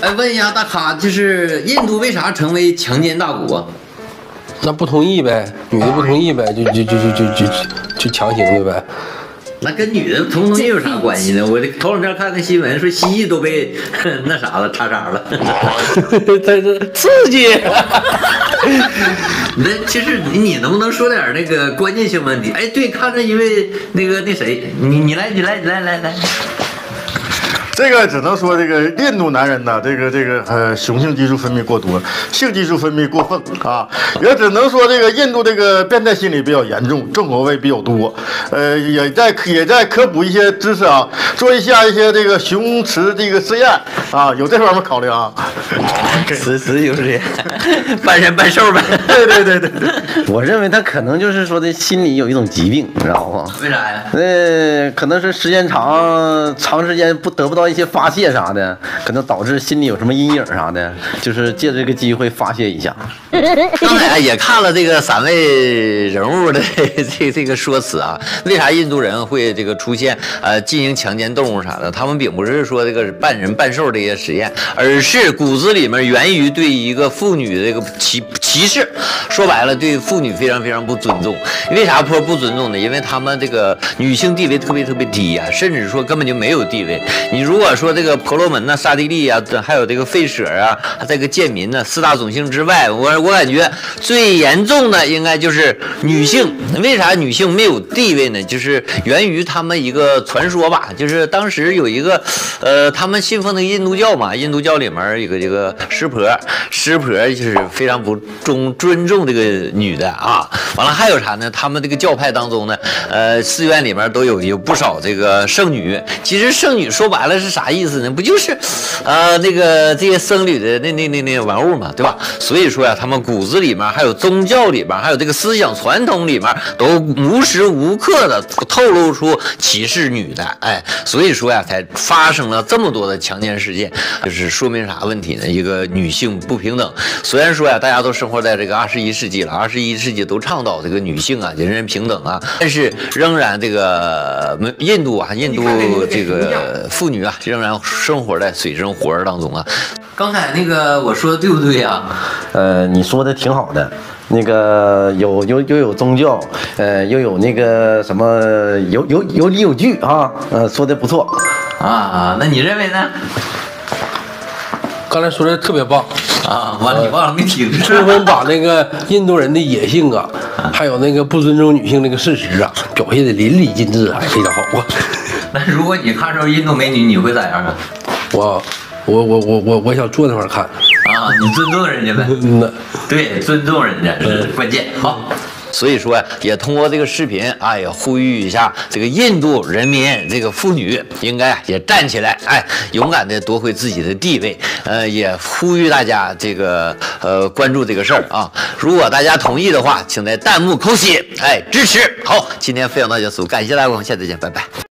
哎，问一下大咖，就是印度为啥成为强奸大国啊？ 那不同意呗，女的不同意呗，就强行的呗。 那跟女的同不同意有啥关系呢？我头两天看个新闻，说蜥蜴都被那啥了，叉了。 这是刺激。 那其实你能不能说点那个关键性问题？哎，对，看着因为那谁，你来。 这个只能说这个印度男人呢，这个雄性激素分泌过多，性激素分泌过分啊，也只能说这个印度这个变态心理比较严重，重口味比较多。也在科普一些知识啊，做一下一些这个雄雌这个实验啊，有这方面考虑啊。 此就是半人半兽呗。 对。 我认为他可能就是说的心里有一种疾病，你知道吗？ 为啥呀？ 可能是时间长时间得不到一些发泄啥的，可能导致心里有什么阴影啥的，就是借这个机会发泄一下。 刚才也看了这个3位人物的这个说辞啊，为啥印度人会这个出现进行强奸动物啥的？他们并不是说这个半人半兽这些实验，而是骨子里面源于对一个妇女的这个歧视。说白了，对妇女非常非常不尊重。为啥说不尊重呢？因为他们这个女性地位特别低啊，甚至说根本就没有地位。你如果说这个婆罗门呐、刹帝利啊，还有这个吠舍啊，这个贱民呢，4大种姓之外，我感觉最严重的应该就是女性。为啥女性没有地位呢？就是源于他们一个传说吧，就是当时有一个他们信奉的印度教嘛，印度教里面有个这个湿婆就是非常不尊重这个女的啊。完了还有啥呢？他们这个教派当中呢，寺院里面都有不少这个圣女。其实圣女说白了是啥意思呢？不就是那个这些僧侣的那玩物嘛，对吧？所以说呀，他们骨子里面还有宗教里面，还有这个思想传统里面，都无时无刻的透露出歧视女的。哎，所以说呀，才发生了这么多的强奸事件，就是说明啥问题呢？一个女性不平等。虽然说呀，大家都生活在这个21世纪了，21世纪都倡导这个女性啊，人人平等啊，但是仍然这个印度这个妇女啊，仍然生活在水深火热当中啊。刚才那个我说的对不对啊？ 你说的挺好的。那个又有宗教，又有那个什么有理有据啊，说的不错啊。那你认为呢？ 刚才说的特别棒啊！完了，你忘了没听？ 充分把那个印度人的野性啊，还有那个不尊重女性这个事实啊，表现的淋漓尽致，还非常好啊。 那如果你看着印度美女，你会咋样啊？ 我想坐那块看啊！你尊重人家呗。对，尊重人家是关键。好。所以说也通过这个视频啊，也呼吁一下这个印度人民，这个妇女应该也站起来，哎，勇敢的夺回自己的地位。也呼吁大家这个关注这个事儿啊。如果大家同意的话，请在弹幕扣写，哎，支持。好，今天分享到这，感谢大家观看，下次见，拜拜。